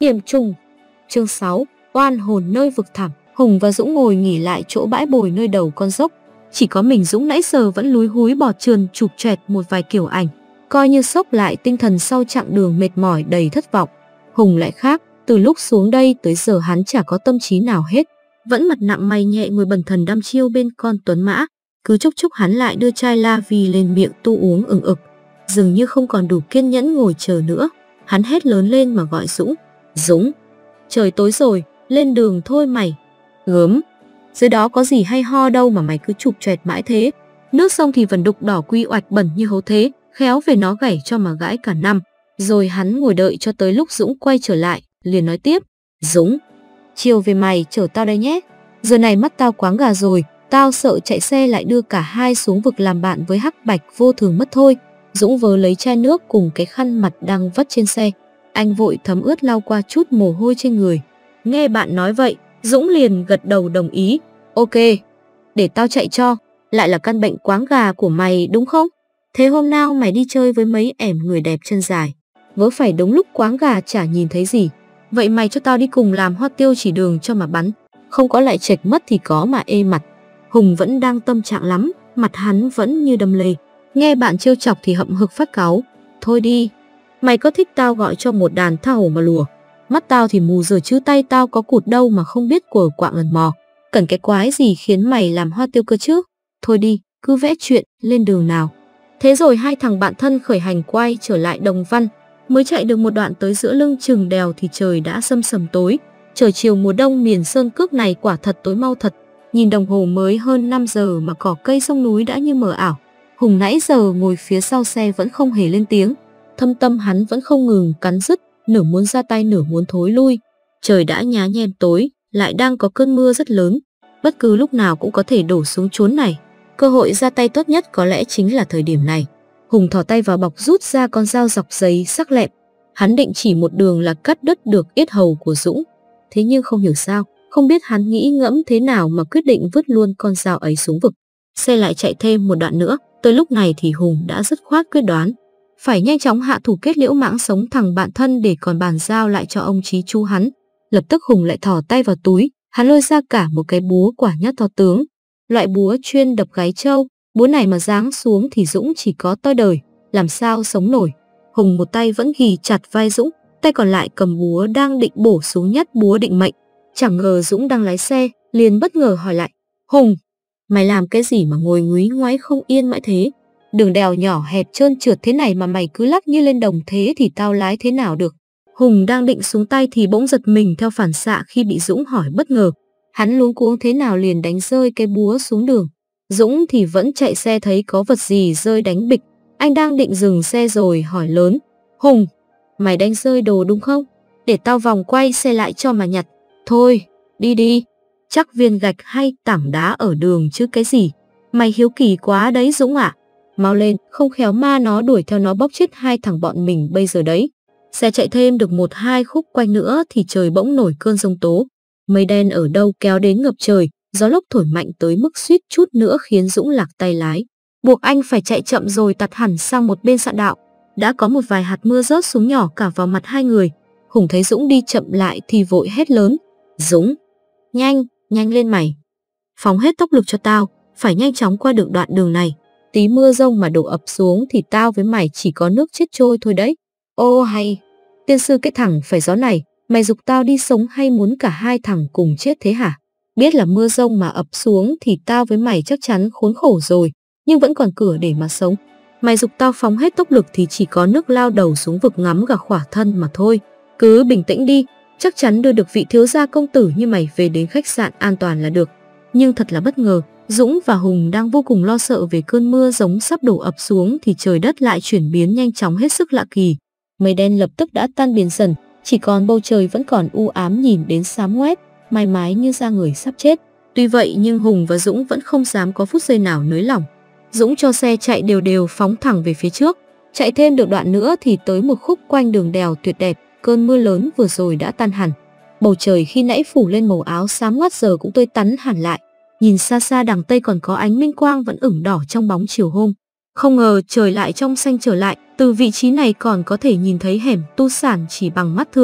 Yểm trùng. Chương 6. Oan hồn nơi vực thẳm. Hùng và Dũng ngồi nghỉ lại chỗ bãi bồi nơi đầu con dốc. Chỉ có mình Dũng nãy giờ vẫn lúi húi bò trườn chụp choẹt một vài kiểu ảnh, coi như xốc lại tinh thần sau chặng đường mệt mỏi đầy thất vọng. Hùng lại khác, từ lúc xuống đây tới giờ hắn chả có tâm trí nào hết, vẫn mặt nặng mày nhẹ ngồi bần thần đăm chiêu bên con tuấn mã. Cứ chốc chốc hắn lại đưa chai la vi lên miệng tu uống ừng ực, dường như không còn đủ kiên nhẫn ngồi chờ nữa. Hắn hét lớn lên mà gọi Dũng. Dũng, trời tối rồi, lên đường thôi mày. Gớm, dưới đó có gì hay ho đâu mà mày cứ chụp choẹt mãi thế. Nước sông thì vẫn đục đỏ quy oạch bẩn như hố thế, khéo về nó gảy cho mà gãi cả năm. Rồi hắn ngồi đợi cho tới lúc Dũng quay trở lại, liền nói tiếp. Dũng, chiều về mày chở tao đây nhé. Giờ này mắt tao quáng gà rồi, tao sợ chạy xe lại đưa cả hai xuống vực làm bạn với Hắc Bạch vô thường mất thôi. Dũng vớ lấy chai nước cùng cái khăn mặt đang vắt trên xe. Anh vội thấm ướt lau qua chút mồ hôi trên người. Nghe bạn nói vậy, Dũng liền gật đầu đồng ý. Ok, để tao chạy cho. Lại là căn bệnh quáng gà của mày đúng không? Thế hôm nào mày đi chơi với mấy ẻm người đẹp chân dài, vớ phải đúng lúc quáng gà chả nhìn thấy gì. Vậy mày cho tao đi cùng làm hoa tiêu chỉ đường cho mà bắn. Không có lại chệch mất thì có mà ê mặt. Hùng vẫn đang tâm trạng lắm, mặt hắn vẫn như đâm lê. Nghe bạn trêu chọc thì hậm hực phát cáu. Thôi đi, mày có thích tao gọi cho một đàn tha hổ mà lùa. Mắt tao thì mù rồi chứ tay tao có cụt đâu mà không biết của quạng lần mò. Cần cái quái gì khiến mày làm hoa tiêu cơ chứ. Thôi đi, cứ vẽ chuyện, lên đường nào. Thế rồi hai thằng bạn thân khởi hành quay trở lại Đồng Văn. Mới chạy được một đoạn tới giữa lưng chừng đèo thì trời đã sâm sầm tối. Trời chiều mùa đông miền Sơn Cước này quả thật tối mau thật. Nhìn đồng hồ mới hơn 5 giờ mà cỏ cây sông núi đã như mờ ảo. Hùng nãy giờ ngồi phía sau xe vẫn không hề lên tiếng. Thâm tâm hắn vẫn không ngừng cắn rứt, nửa muốn ra tay nửa muốn thối lui. Trời đã nhá nhem tối, lại đang có cơn mưa rất lớn. Bất cứ lúc nào cũng có thể đổ xuống chốn này. Cơ hội ra tay tốt nhất có lẽ chính là thời điểm này. Hùng thò tay vào bọc rút ra con dao dọc giấy sắc lẹm. Hắn định chỉ một đường là cắt đứt được yết hầu của Dũng. Thế nhưng không hiểu sao, không biết hắn nghĩ ngẫm thế nào mà quyết định vứt luôn con dao ấy xuống vực. Xe lại chạy thêm một đoạn nữa. Tới lúc này thì Hùng đã dứt khoát quyết đoán phải nhanh chóng hạ thủ kết liễu mãng sống thằng bạn thân để còn bàn giao lại cho ông chí chú hắn. Lập tức Hùng lại thò tay vào túi, hắn lôi ra cả một cái búa quả nhất to tướng. Loại búa chuyên đập gáy trâu, búa này mà giáng xuống thì Dũng chỉ có toi đời, làm sao sống nổi. Hùng một tay vẫn ghì chặt vai Dũng, tay còn lại cầm búa đang định bổ xuống nhất búa định mệnh. Chẳng ngờ Dũng đang lái xe, liền bất ngờ hỏi lại. Hùng, mày làm cái gì mà ngồi nguí ngoáy không yên mãi thế? Đường đèo nhỏ hẹp trơn trượt thế này mà mày cứ lắc như lên đồng thế thì tao lái thế nào được? Hùng đang định xuống tay thì bỗng giật mình theo phản xạ khi bị Dũng hỏi bất ngờ. Hắn luống cuống thế nào liền đánh rơi cái búa xuống đường. Dũng thì vẫn chạy xe thấy có vật gì rơi đánh bịch. Anh đang định dừng xe rồi hỏi lớn. Hùng, mày đánh rơi đồ đúng không? Để tao vòng quay xe lại cho mà nhặt. Thôi, đi đi. Chắc viên gạch hay tảng đá ở đường chứ cái gì. Mày hiếu kỳ quá đấy Dũng ạ. Mau lên, không khéo ma nó đuổi theo nó bóp chết hai thằng bọn mình bây giờ đấy. Xe chạy thêm được 1-2 khúc quanh nữa thì trời bỗng nổi cơn giông tố. Mây đen ở đâu kéo đến ngập trời, gió lốc thổi mạnh tới mức suýt chút nữa khiến Dũng lạc tay lái. Buộc anh phải chạy chậm rồi tạt hẳn sang một bên xạ đạo. Đã có một vài hạt mưa rớt xuống nhỏ cả vào mặt hai người. Hùng thấy Dũng đi chậm lại thì vội hét lớn. Dũng, nhanh, nhanh lên mày. Phóng hết tốc lực cho tao, phải nhanh chóng qua được đoạn đường này. Tí mưa rông mà đổ ập xuống thì tao với mày chỉ có nước chết trôi thôi đấy. Ô hay, tiên sư cái thằng phải gió này, mày giục tao đi sống hay muốn cả hai thằng cùng chết thế hả? Biết là mưa rông mà ập xuống thì tao với mày chắc chắn khốn khổ rồi, nhưng vẫn còn cửa để mà sống. Mày giục tao phóng hết tốc lực thì chỉ có nước lao đầu xuống vực ngắm gà khỏa thân mà thôi. Cứ bình tĩnh đi, chắc chắn đưa được vị thiếu gia công tử như mày về đến khách sạn an toàn là được. Nhưng thật là bất ngờ, Dũng và Hùng đang vô cùng lo sợ về cơn mưa giống sắp đổ ập xuống thì trời đất lại chuyển biến nhanh chóng hết sức lạ kỳ. Mây đen lập tức đã tan biến dần, chỉ còn bầu trời vẫn còn u ám nhìn đến xám ngoét, mái mái như da người sắp chết. Tuy vậy nhưng Hùng và Dũng vẫn không dám có phút giây nào nới lỏng. Dũng cho xe chạy đều đều phóng thẳng về phía trước. Chạy thêm được đoạn nữa thì tới một khúc quanh đường đèo tuyệt đẹp, cơn mưa lớn vừa rồi đã tan hẳn. Bầu trời khi nãy phủ lên màu áo xám ngoắt giờ cũng tươi tắn hẳn lại. Nhìn xa xa đằng tây còn có ánh minh quang vẫn ửng đỏ trong bóng chiều hôm. Không ngờ trời lại trong xanh trở lại, từ vị trí này còn có thể nhìn thấy hẻm tu sản chỉ bằng mắt thường.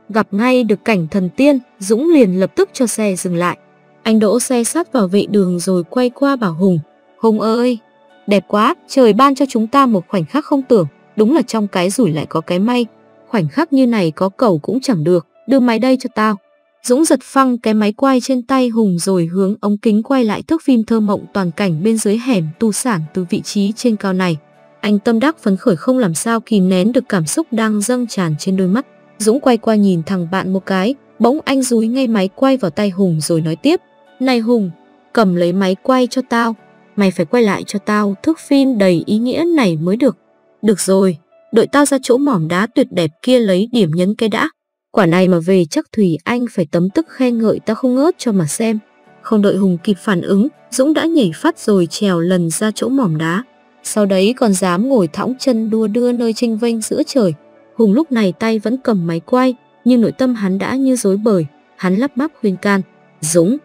Gặp ngay được cảnh thần tiên, Dũng liền lập tức cho xe dừng lại. Anh đỗ xe sát vào vệ đường rồi quay qua bảo Hùng. Hùng ơi, đẹp quá, trời ban cho chúng ta một khoảnh khắc không tưởng. Đúng là trong cái rủi lại có cái may. Khoảnh khắc như này có cầu cũng chẳng được, đưa máy đây cho tao. Dũng giật phăng cái máy quay trên tay Hùng rồi hướng ống kính quay lại thước phim thơ mộng toàn cảnh bên dưới hẻm tu sản từ vị trí trên cao này. Anh tâm đắc phấn khởi không làm sao kìm nén được cảm xúc đang dâng tràn trên đôi mắt. Dũng quay qua nhìn thằng bạn một cái, bỗng anh dúi ngay máy quay vào tay Hùng rồi nói tiếp. Này Hùng, cầm lấy máy quay cho tao. Mày phải quay lại cho tao thước phim đầy ý nghĩa này mới được. Được rồi, đợi tao ra chỗ mỏm đá tuyệt đẹp kia lấy điểm nhấn cái đã. Quả này mà về chắc Thùy Anh phải tấm tức khen ngợi tao không ngớt cho mà xem. Không đợi Hùng kịp phản ứng, Dũng đã nhảy phát rồi trèo lần ra chỗ mỏm đá. Sau đấy còn dám ngồi thõng chân đua đưa nơi chênh vênh giữa trời. Hùng lúc này tay vẫn cầm máy quay, nhưng nội tâm hắn đã như rối bời. Hắn lắp bắp khuyên can. Dũng,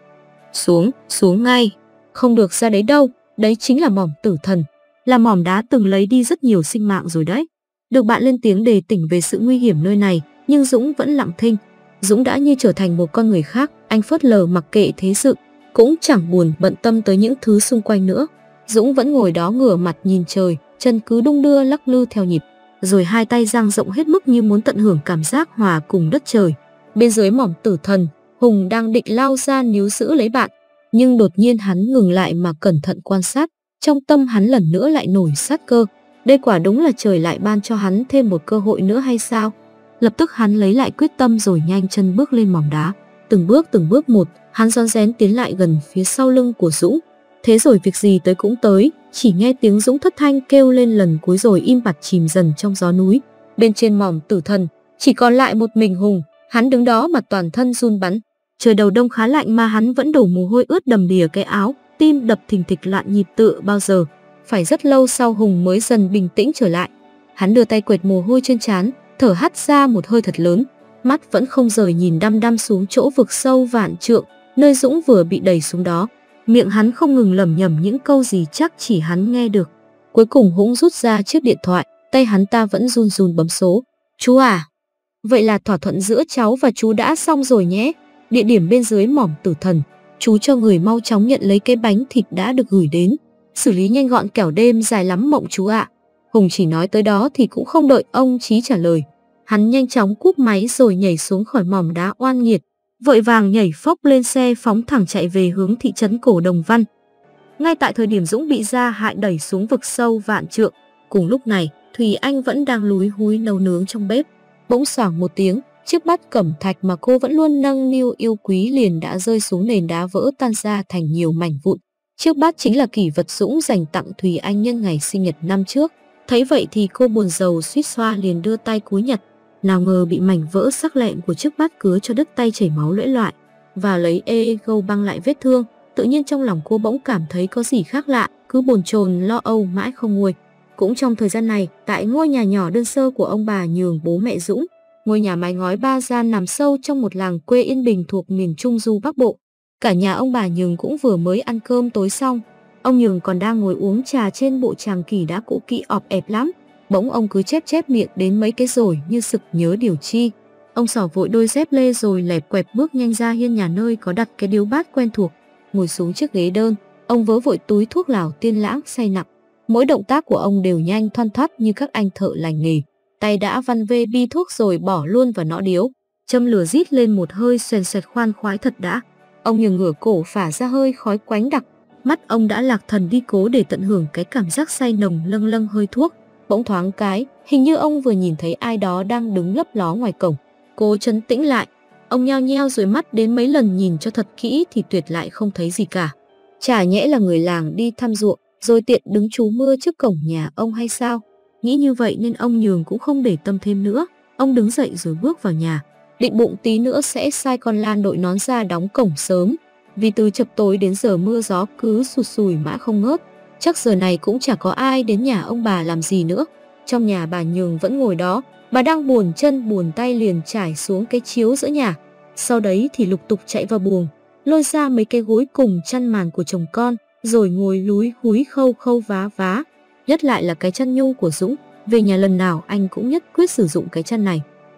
xuống ngay. Không được ra đấy đâu, đấy chính là mỏm tử thần. Là mỏm đá từng lấy đi rất nhiều sinh mạng rồi đấy. Được bạn lên tiếng đề tỉnh về sự nguy hiểm nơi này, nhưng Dũng vẫn lặng thinh. Dũng đã như trở thành một con người khác, anh phớt lờ mặc kệ thế sự, cũng chẳng buồn bận tâm tới những thứ xung quanh nữa. Dũng vẫn ngồi đó ngửa mặt nhìn trời, chân cứ đung đưa lắc lư theo nhịp, rồi hai tay dang rộng hết mức như muốn tận hưởng cảm giác hòa cùng đất trời. Bên dưới mỏm tử thần, Hùng đang định lao ra níu giữ lấy bạn, nhưng đột nhiên hắn ngừng lại mà cẩn thận quan sát. Trong tâm hắn lần nữa lại nổi sát cơ. Đây quả đúng là trời lại ban cho hắn thêm một cơ hội nữa hay sao? Lập tức hắn lấy lại quyết tâm rồi nhanh chân bước lên mỏm đá. Từng bước một, hắn rón rén tiến lại gần phía sau lưng của Dũng. Thế rồi việc gì tới cũng tới, chỉ nghe tiếng Dũng thất thanh kêu lên lần cuối rồi im bặt chìm dần trong gió núi. Bên trên mỏm tử thần, chỉ còn lại một mình Hùng, hắn đứng đó mà toàn thân run bắn. Trời đầu đông khá lạnh mà hắn vẫn đổ mồ hôi ướt đầm đìa cái áo, tim đập thình thịch loạn nhịp tựa bao giờ. Phải rất lâu sau Hùng mới dần bình tĩnh trở lại. Hắn đưa tay quệt mồ hôi trên trán, thở hắt ra một hơi thật lớn, mắt vẫn không rời nhìn đăm đăm xuống chỗ vực sâu vạn trượng, nơi Dũng vừa bị đẩy xuống đó. Miệng hắn không ngừng lẩm nhẩm những câu gì chắc chỉ hắn nghe được. Cuối cùng Hũng rút ra chiếc điện thoại, tay hắn ta vẫn run run bấm số. Chú à, vậy là thỏa thuận giữa cháu và chú đã xong rồi nhé. Địa điểm bên dưới mỏm tử thần, chú cho người mau chóng nhận lấy cái bánh thịt đã được gửi đến. Xử lý nhanh gọn kẻo đêm dài lắm mộng chú ạ. Hùng chỉ nói tới đó thì cũng không đợi ông Chí trả lời. Hắn nhanh chóng cúp máy rồi nhảy xuống khỏi mỏm đá oan nghiệt, vội vàng nhảy phốc lên xe phóng thẳng chạy về hướng thị trấn Cổ Đồng Văn. Ngay tại thời điểm Dũng bị gia hại đẩy xuống vực sâu vạn trượng, cùng lúc này Thùy Anh vẫn đang lúi húi nấu nướng trong bếp. Bỗng xoảng một tiếng, chiếc bát cẩm thạch mà cô vẫn luôn nâng niu yêu quý liền đã rơi xuống nền đá vỡ tan ra thành nhiều mảnh vụn. Chiếc bát chính là kỷ vật Dũng dành tặng Thùy Anh nhân ngày sinh nhật năm trước. Thấy vậy thì cô buồn rầu suýt xoa liền đưa tay cúi nhặt. Nào ngờ bị mảnh vỡ sắc lẹm của chiếc bát cứa cho đứt tay chảy máu lưỡi loại. Và lấy gâu băng lại vết thương. Tự nhiên trong lòng cô bỗng cảm thấy có gì khác lạ, cứ bồn chồn lo âu mãi không nguôi. Cũng trong thời gian này, tại ngôi nhà nhỏ đơn sơ của ông bà Nhường bố mẹ Dũng, ngôi nhà mái ngói ba gian nằm sâu trong một làng quê yên bình thuộc miền Trung Du Bắc Bộ. Cả nhà ông bà Nhường cũng vừa mới ăn cơm tối xong. Ông Nhường còn đang ngồi uống trà trên bộ tràng kỷ đã cũ kỹ ọp ẹp lắm. Bỗng ông cứ chép miệng đến mấy cái rồi như sực nhớ điều chi. Ông xỏ vội đôi dép lê rồi lẹp quẹp bước nhanh ra hiên nhà nơi có đặt cái điếu bát quen thuộc. Ngồi xuống chiếc ghế đơn, ông vớ vội túi thuốc lào tiên lãng say nặng. Mỗi động tác của ông đều nhanh thoăn thoắt như các anh thợ lành nghề. Tay đã văn vê bi thuốc rồi bỏ luôn vào nõ điếu, châm lửa rít lên một hơi xoèn xoẹt khoan khoái thật đã. Ông nhường ngửa cổ phả ra hơi khói quánh đặc, mắt ông đã lạc thần đi cố để tận hưởng cái cảm giác say nồng lâng lâng hơi thuốc. Bỗng thoáng cái, hình như ông vừa nhìn thấy ai đó đang đứng lấp ló ngoài cổng. Cố trấn tĩnh lại, ông nheo nheo rồi mắt đến mấy lần nhìn cho thật kỹ thì tuyệt lại không thấy gì cả. Chả nhẽ là người làng đi thăm ruộng rồi tiện đứng trú mưa trước cổng nhà ông hay sao? Nghĩ như vậy nên ông Nhường cũng không để tâm thêm nữa. Ông đứng dậy rồi bước vào nhà, định bụng tí nữa sẽ sai con Lan đội nón ra đóng cổng sớm, vì từ chập tối đến giờ mưa gió cứ sụt sùi mãi không ngớt. Chắc giờ này cũng chả có ai đến nhà ông bà làm gì nữa. Trong nhà bà Nhường vẫn ngồi đó, bà đang buồn chân buồn tay liền trải xuống cái chiếu giữa nhà. Sau đấy thì lục tục chạy vào buồng, lôi ra mấy cái gối cùng chăn màn của chồng con, rồi ngồi lúi húi khâu khâu vá vá. Nhất lại là cái chăn nhung của Dũng, về nhà lần nào anh cũng nhất quyết sử dụng cái chăn này.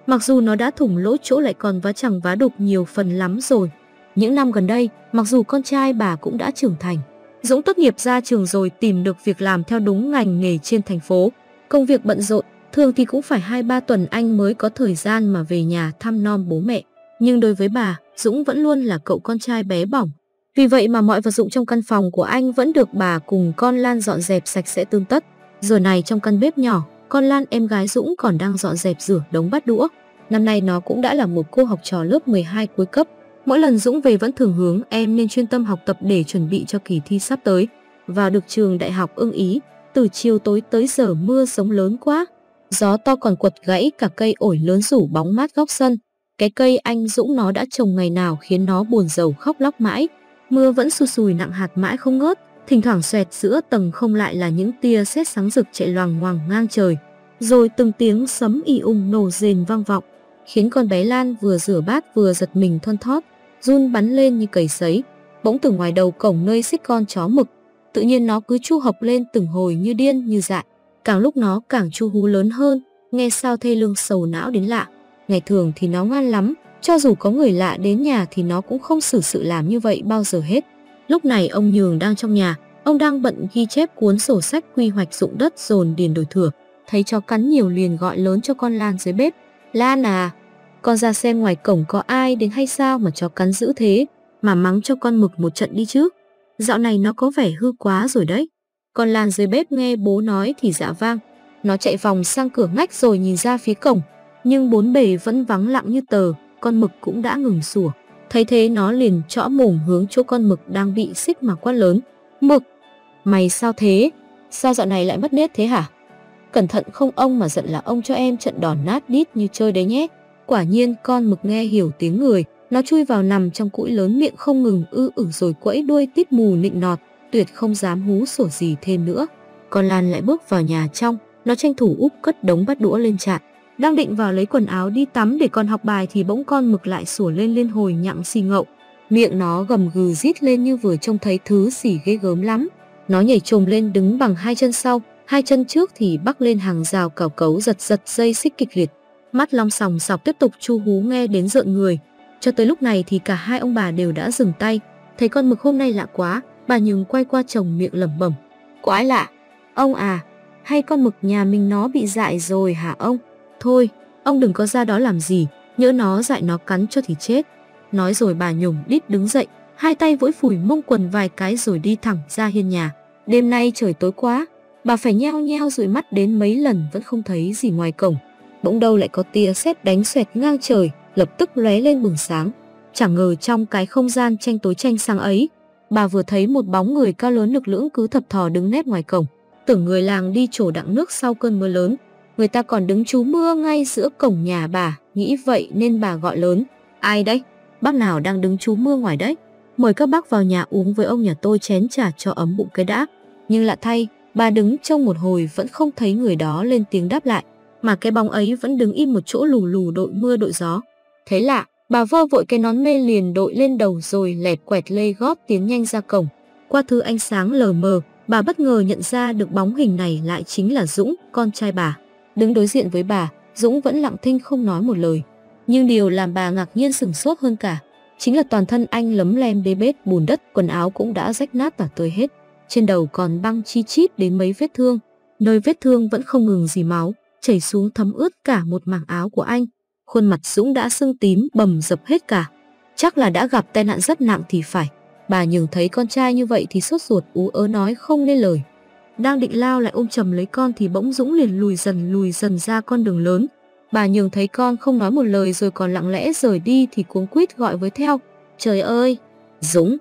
Mặc dù nó đã thủng lỗ chỗ lại còn vá chằng vá đục nhiều phần lắm rồi. Những năm gần đây, mặc dù con trai bà cũng đã trưởng thành, Dũng tốt nghiệp ra trường rồi tìm được việc làm theo đúng ngành nghề trên thành phố. Công việc bận rộn, thường thì cũng phải 2-3 tuần anh mới có thời gian mà về nhà thăm nom bố mẹ. Nhưng đối với bà, Dũng vẫn luôn là cậu con trai bé bỏng. Vì vậy mà mọi vật dụng trong căn phòng của anh vẫn được bà cùng con Lan dọn dẹp sạch sẽ tươm tất. Giờ này trong căn bếp nhỏ, con Lan em gái Dũng còn đang dọn dẹp rửa đống bát đũa. Năm nay nó cũng đã là một cô học trò lớp 12 cuối cấp. Mỗi lần Dũng về vẫn thường hướng em nên chuyên tâm học tập để chuẩn bị cho kỳ thi sắp tới. Vào được trường đại học ưng ý, từ chiều tối tới giờ mưa sống lớn quá. Gió to còn quật gãy cả cây ổi lớn rủ bóng mát góc sân. Cái cây anh Dũng nó đã trồng ngày nào khiến nó buồn rầu khóc lóc mãi. Mưa vẫn sù sùi nặng hạt mãi không ngớt, thỉnh thoảng xoẹt giữa tầng không lại là những tia sét sáng rực chạy loằng ngoằng ngang trời. Rồi từng tiếng sấm ì nổ rền vang vọng, khiến con bé Lan vừa rửa bát vừa giật mình thon thót, run bắn lên như cầy sấy. Bỗng từ ngoài đầu cổng nơi xích con chó mực, tự nhiên nó cứ chu hộc lên từng hồi như điên như dại. Càng lúc nó càng chu hú lớn hơn, nghe sao thê lương sầu não đến lạ. Ngày thường thì nó ngoan lắm, cho dù có người lạ đến nhà thì nó cũng không xử sự làm như vậy bao giờ hết. Lúc này ông Nhường đang trong nhà, ông đang bận ghi chép cuốn sổ sách quy hoạch dụng đất dồn điền đổi thửa. Thấy chó cắn nhiều liền gọi lớn cho con Lan dưới bếp. Lan à, con ra xem ngoài cổng có ai đến hay sao mà chó cắn dữ thế, mà mắng cho con Mực một trận đi chứ. Dạo này nó có vẻ hư quá rồi đấy. Con Lan dưới bếp nghe bố nói thì dạ vang. Nó chạy vòng sang cửa ngách rồi nhìn ra phía cổng, nhưng bốn bề vẫn vắng lặng như tờ. Con Mực cũng đã ngừng sủa. Thấy thế nó liền trõ mồm hướng chỗ con Mực đang bị xích mà quát lớn. Mực, mày sao thế? Sao dạo này lại mất nết thế hả? Cẩn thận không ông mà giận là ông cho em trận đòn nát đít như chơi đấy nhé. Quả nhiên con Mực nghe hiểu tiếng người, nó chui vào nằm trong cũi lớn miệng không ngừng rồi quẫy đuôi tít mù nịnh nọt, tuyệt không dám hú sủa gì thêm nữa. Con Lan lại bước vào nhà trong, nó tranh thủ úp cất đống bát đũa lên chạn. Đang định vào lấy quần áo đi tắm để còn học bài thì bỗng con Mực lại sủa lên liên hồi nhặng xì ngậu. Miệng nó gầm gừ rít lên như vừa trông thấy thứ gì ghê gớm lắm. Nó nhảy chồm lên đứng bằng hai chân sau, hai chân trước thì bắc lên hàng rào cào cấu giật dây xích kịch liệt. Mắt long sòng sọc tiếp tục chu hú nghe đến rợn người. Cho tới lúc này thì cả hai ông bà đều đã dừng tay. Thấy con Mực hôm nay lạ quá, bà Nhường quay qua chồng miệng lẩm bẩm. Quái lạ, ông à, hay con Mực nhà mình nó bị dại rồi hả ông? Thôi, ông đừng có ra đó làm gì, nhỡ nó dại nó cắn cho thì chết. Nói rồi bà nhổm đít đứng dậy, hai tay vỗ phủi mông quần vài cái rồi đi thẳng ra hiên nhà. Đêm nay trời tối quá, bà phải nheo nheo dụi mắt đến mấy lần vẫn không thấy gì ngoài cổng. Bỗng đâu lại có tia sét đánh xoẹt ngang trời, lập tức lóe lên bừng sáng. Chẳng ngờ trong cái không gian tranh tối tranh sáng ấy, bà vừa thấy một bóng người cao lớn lực lưỡng cứ thập thò đứng nép ngoài cổng. Tưởng người làng đi trổ đặng nước sau cơn mưa lớn. Người ta còn đứng trú mưa ngay giữa cổng nhà bà, nghĩ vậy nên bà gọi lớn. Ai đấy? Bác nào đang đứng trú mưa ngoài đấy? Mời các bác vào nhà uống với ông nhà tôi chén trà cho ấm bụng cái đã. Nhưng lạ thay, bà đứng trong một hồi vẫn không thấy người đó lên tiếng đáp lại, mà cái bóng ấy vẫn đứng im một chỗ lù lù đội mưa đội gió. Thế lạ, bà vơ vội cái nón mê liền đội lên đầu rồi lẹt quẹt lê gót tiến nhanh ra cổng. Qua thứ ánh sáng lờ mờ, bà bất ngờ nhận ra được bóng hình này lại chính là Dũng, con trai bà. Đứng đối diện với bà, Dũng vẫn lặng thinh không nói một lời. Nhưng điều làm bà ngạc nhiên sửng sốt hơn cả chính là toàn thân anh lấm lem đê bết bùn đất, quần áo cũng đã rách nát tả tơi hết. Trên đầu còn băng chi chít đến mấy vết thương. Nơi vết thương vẫn không ngừng rỉ máu, chảy xuống thấm ướt cả một mảng áo của anh. Khuôn mặt Dũng đã sưng tím bầm dập hết cả. Chắc là đã gặp tai nạn rất nặng thì phải. Bà Nhường thấy con trai như vậy thì sốt ruột ú ớ nói không nên lời. Đang định lao lại ôm chầm lấy con thì bỗng Dũng liền lùi dần ra con đường lớn. Bà Nhường thấy con không nói một lời rồi còn lặng lẽ rời đi thì cuống quýt gọi với theo. Trời ơi, Dũng,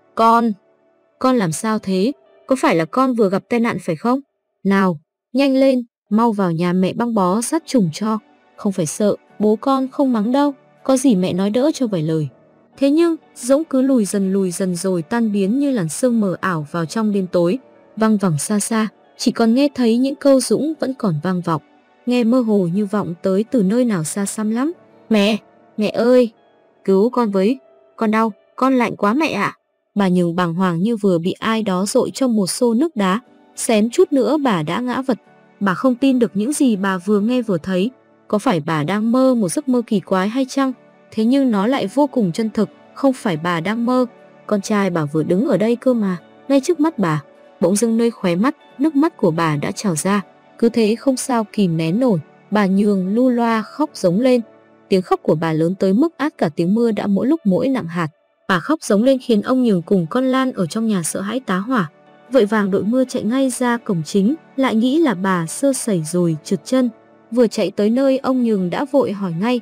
con làm sao thế? Có phải là con vừa gặp tai nạn phải không? Nào, nhanh lên, mau vào nhà mẹ băng bó sát trùng cho. Không phải sợ, bố con không mắng đâu, có gì mẹ nói đỡ cho vài lời. Thế nhưng, Dũng cứ lùi dần rồi tan biến như làn sương mờ ảo vào trong đêm tối. Văng vẳng xa xa, chỉ còn nghe thấy những câu Dũng vẫn còn vang vọng. Nghe mơ hồ như vọng tới từ nơi nào xa xăm lắm. Mẹ ơi, cứu con với, con đau, con lạnh quá mẹ ạ. Bà Nhường bàng hoàng như vừa bị ai đó dội trong một xô nước đá, xém chút nữa bà đã ngã vật. Bà không tin được những gì bà vừa nghe vừa thấy. Có phải bà đang mơ một giấc mơ kỳ quái hay chăng? Thế nhưng nó lại vô cùng chân thực, không phải bà đang mơ. Con trai bà vừa đứng ở đây cơ mà, ngay trước mắt bà. Bỗng dưng nơi khóe mắt, nước mắt của bà đã trào ra. Cứ thế không sao kìm nén nổi, bà Nhường lu loa khóc giống lên. Tiếng khóc của bà lớn tới mức át cả tiếng mưa đã mỗi lúc mỗi nặng hạt. Bà khóc giống lên khiến ông Nhường cùng con Lan ở trong nhà sợ hãi tá hỏa. Vội vàng đội mưa chạy ngay ra cổng chính, lại nghĩ là bà sơ sẩy rồi trượt chân. Vừa chạy tới nơi ông Nhường đã vội hỏi ngay: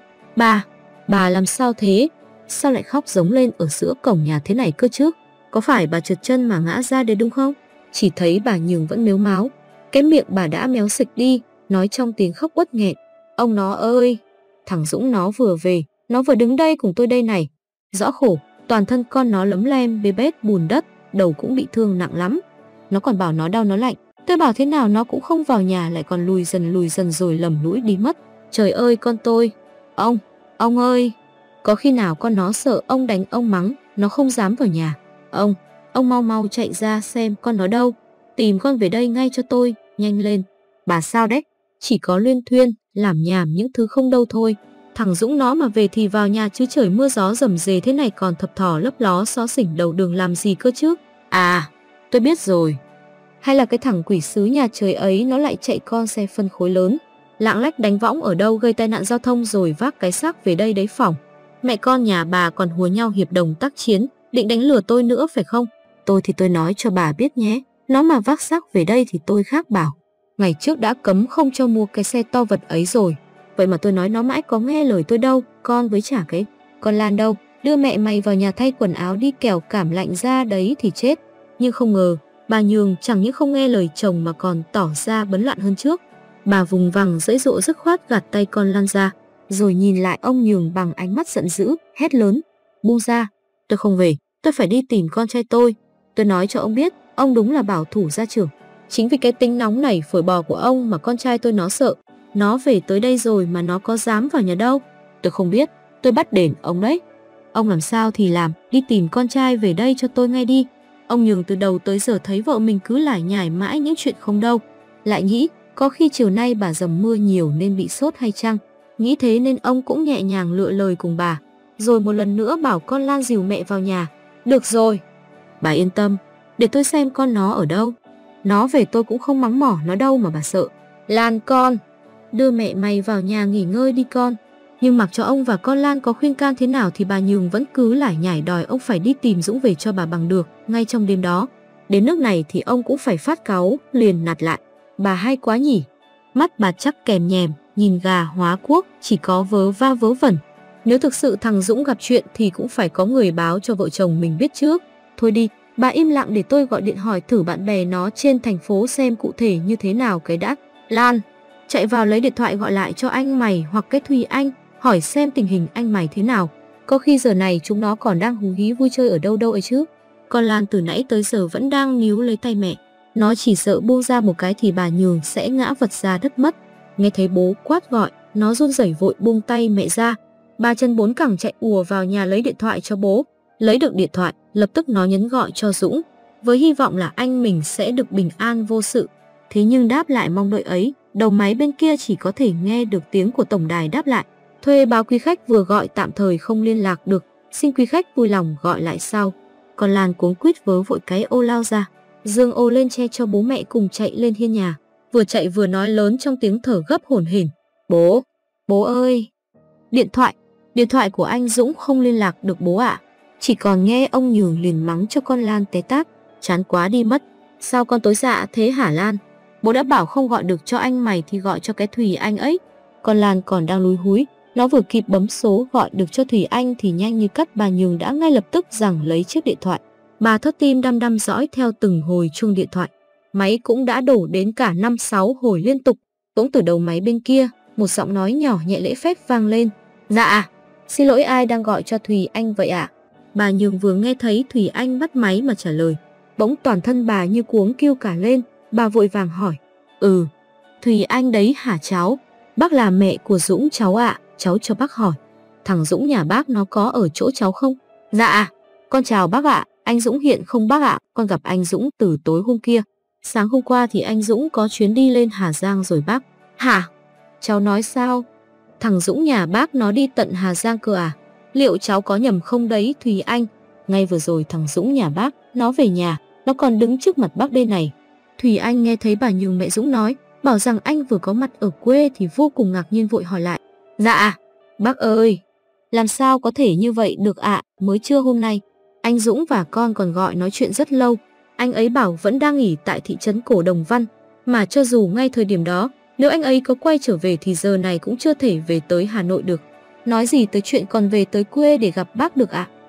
Bà làm sao thế? Sao lại khóc giống lên ở giữa cổng nhà thế này cơ chứ? Có phải bà trượt chân mà ngã ra đấy đúng không? Chỉ thấy bà Nhường vẫn mếu máo. Cái miệng bà đã méo xịch đi, nói trong tiếng khóc uất nghẹn: Ông nó ơi! Thằng Dũng nó vừa về, nó vừa đứng đây cùng tôi đây này. Rõ khổ, toàn thân con nó lấm lem bê bết bùn đất, đầu cũng bị thương nặng lắm. Nó còn bảo nó đau nó lạnh. Tôi bảo thế nào nó cũng không vào nhà, lại còn lùi dần rồi lầm lũi đi mất. Trời ơi con tôi! Ông ơi! Có khi nào con nó sợ ông đánh ông mắng, nó không dám vào nhà. Ông mau chạy ra xem con nó đâu. Tìm con về đây ngay cho tôi, nhanh lên. Bà sao đấy? Chỉ có luyên thuyên, làm nhảm những thứ không đâu thôi. Thằng Dũng nó mà về thì vào nhà, chứ trời mưa gió rầm rề thế này còn thập thò lấp ló xó xỉnh đầu đường làm gì cơ chứ? À, tôi biết rồi. Hay là cái thằng quỷ sứ nhà trời ấy nó lại chạy con xe phân khối lớn, lạng lách đánh võng ở đâu gây tai nạn giao thông rồi vác cái xác về đây đấy phỏng. Mẹ con nhà bà còn hùa nhau hiệp đồng tác chiến, định đánh lừa tôi nữa phải không? Tôi thì tôi nói cho bà biết nhé, nó mà vác xác về đây thì tôi khác bảo. Ngày trước đã cấm không cho mua cái xe to vật ấy rồi. Vậy mà tôi nói nó mãi có nghe lời tôi đâu. Con với chả cái con Lan đâu, đưa mẹ mày vào nhà thay quần áo đi, kẻo cảm lạnh ra đấy thì chết. Nhưng không ngờ bà Nhường chẳng những không nghe lời chồng mà còn tỏ ra bấn loạn hơn trước. Bà vùng vằng dãy dụa dứt khoát gạt tay con Lan ra, rồi nhìn lại ông Nhường bằng ánh mắt giận dữ, hét lớn: Buông ra, tôi không về, tôi phải đi tìm con trai tôi. Tôi nói cho ông biết, ông đúng là bảo thủ gia trưởng. Chính vì cái tính nóng nảy phổi bò của ông mà con trai tôi nó sợ. Nó về tới đây rồi mà nó có dám vào nhà đâu. Tôi không biết, tôi bắt đền ông đấy. Ông làm sao thì làm, đi tìm con trai về đây cho tôi ngay đi. Ông Nhường từ đầu tới giờ thấy vợ mình cứ lải nhải mãi những chuyện không đâu. Lại nghĩ có khi chiều nay bà dầm mưa nhiều nên bị sốt hay chăng. Nghĩ thế nên ông cũng nhẹ nhàng lựa lời cùng bà, rồi một lần nữa bảo con Lan dìu mẹ vào nhà. Được rồi, bà yên tâm, để tôi xem con nó ở đâu. Nó về tôi cũng không mắng mỏ nó đâu mà bà sợ. Lan con, đưa mẹ mày vào nhà nghỉ ngơi đi con. Nhưng mặc cho ông và con Lan có khuyên can thế nào thì bà Nhường vẫn cứ lải nhải đòi ông phải đi tìm Dũng về cho bà bằng được ngay trong đêm đó. Đến nước này thì ông cũng phải phát cáu, liền nạt lại: Bà hay quá nhỉ. Mắt bà chắc kèm nhèm, nhìn gà hóa quốc, chỉ có vớ va vớ vẩn. Nếu thực sự thằng Dũng gặp chuyện thì cũng phải có người báo cho vợ chồng mình biết trước. Thôi đi, bà im lặng để tôi gọi điện hỏi thử bạn bè nó trên thành phố xem cụ thể như thế nào cái đã. Lan, chạy vào lấy điện thoại gọi lại cho anh mày hoặc cái Thùy Anh, hỏi xem tình hình anh mày thế nào. Có khi giờ này chúng nó còn đang hú hí vui chơi ở đâu đâu ấy chứ. Con Lan từ nãy tới giờ vẫn đang níu lấy tay mẹ. Nó chỉ sợ buông ra một cái thì bà Nhường sẽ ngã vật ra đất mất. Nghe thấy bố quát gọi, nó run rẩy vội buông tay mẹ ra. Ba chân bốn cẳng chạy ùa vào nhà lấy điện thoại cho bố. Lấy được điện thoại, lập tức nó nhấn gọi cho Dũng, với hy vọng là anh mình sẽ được bình an vô sự. Thế nhưng đáp lại mong đợi ấy, đầu máy bên kia chỉ có thể nghe được tiếng của tổng đài đáp lại: Thuê báo quý khách vừa gọi tạm thời không liên lạc được, xin quý khách vui lòng gọi lại sau. Còn Lan cuống quýt vớ vội cái ô lao ra, giương ô lên che cho bố mẹ cùng chạy lên hiên nhà, vừa chạy vừa nói lớn trong tiếng thở gấp hổn hển: Bố ơi! Điện thoại của anh Dũng không liên lạc được bố ạ. Chỉ còn nghe ông Nhường liền mắng cho con Lan té tát: Chán quá đi mất, sao con tối dạ thế hả Lan? Bố đã bảo không gọi được cho anh mày thì gọi cho cái Thùy Anh ấy. Con Lan còn đang lúi húi, nó vừa kịp bấm số gọi được cho Thùy Anh thì nhanh như cắt bà Nhường đã ngay lập tức giằng lấy chiếc điện thoại. Bà thót tim đăm đăm dõi theo từng hồi chuông điện thoại. Máy cũng đã đổ đến cả 5-6 hồi liên tục. Cũng từ đầu máy bên kia, một giọng nói nhỏ nhẹ lễ phép vang lên: Dạ, xin lỗi, ai đang gọi cho Thùy Anh vậy ạ? Bà Nhường vừa nghe thấy Thùy Anh bắt máy mà trả lời, bỗng toàn thân bà như cuống kêu cả lên. Bà vội vàng hỏi: Thùy Anh đấy hả cháu? Bác là mẹ của Dũng cháu ạ, cháu cho bác hỏi, thằng Dũng nhà bác nó có ở chỗ cháu không? Dạ, con chào bác ạ, anh Dũng hiện không bác ạ, con gặp anh Dũng từ tối hôm kia. Sáng hôm qua thì anh Dũng có chuyến đi lên Hà Giang rồi bác. Hả? Cháu nói sao? thằng Dũng nhà bác nó đi tận Hà Giang cơ à? Liệu cháu có nhầm không đấy Thùy Anh? Ngay vừa rồi thằng Dũng nhà bác, nó về nhà, nó còn đứng trước mặt bác đây này. Thùy Anh nghe thấy bà Nhường mẹ Dũng nói, bảo rằng anh vừa có mặt ở quê thì vô cùng ngạc nhiên vội hỏi lại. Dạ, bác ơi, làm sao có thể như vậy được ạ, mới trưa hôm nay. Anh Dũng và con còn gọi nói chuyện rất lâu, anh ấy bảo vẫn đang nghỉ tại thị trấn Cổ Đồng Văn, mà cho dù ngay thời điểm đó, nếu anh ấy có quay trở về thì giờ này cũng chưa thể về tới Hà Nội được. Nói gì tới chuyện còn về tới quê để gặp bác được ạ.